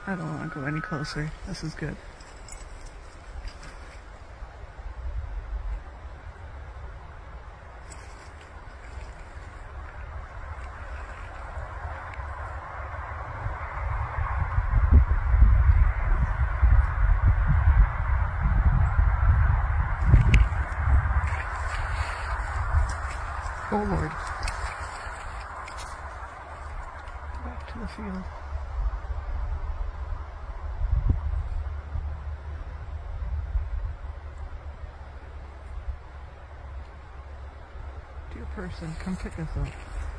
I don't want to go any closer. This is good. Oh Lord. Back to the field. Dear person, come pick us up.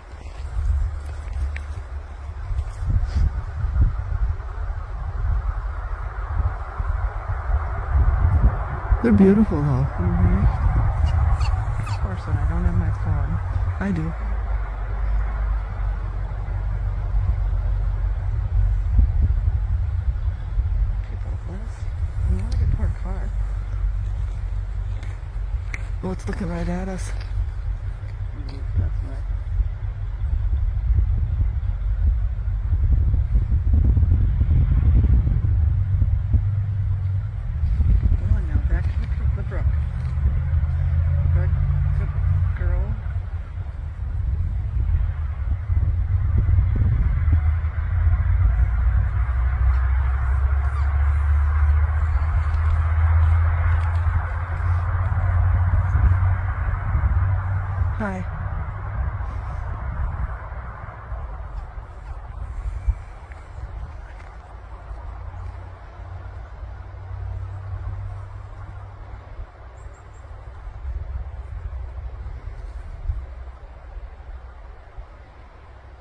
They're beautiful though. Of course, when I don't have my phone. I do. People, we want to get to our car. Oh, it's looking right at us. That's right. Come on now, back to the brook. Good girl. Hi.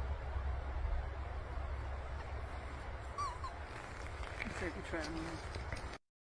I said you try me.